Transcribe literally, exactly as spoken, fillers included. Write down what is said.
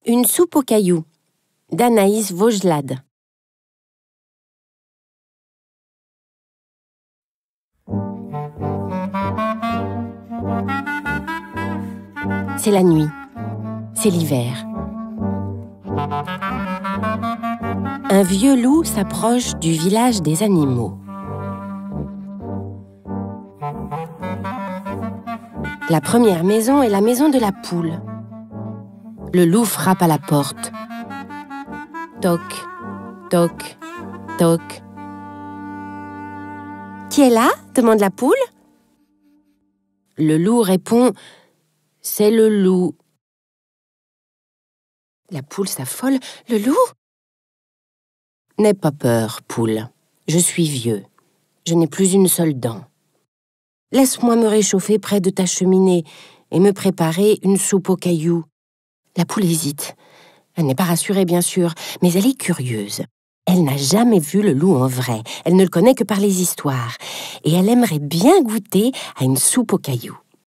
Une soupe aux cailloux d'Anaïs Vaugelade. C'est la nuit, c'est l'hiver. Un vieux loup s'approche du village des animaux. La première maison est la maison de la poule. Le loup frappe à la porte. Toc, toc, toc. « Qui est là ?» demande la poule. Le loup répond « C'est le loup. » La poule s'affole. « Le loup ?» « N'aie pas peur, poule. Je suis vieux. Je n'ai plus une seule dent. Laisse-moi me réchauffer près de ta cheminée et me préparer une soupe aux cailloux. » La poule hésite. Elle n'est pas rassurée, bien sûr, mais elle est curieuse. Elle n'a jamais vu le loup en vrai. Elle ne le connaît que par les histoires. Et elle aimerait bien goûter à une soupe aux cailloux.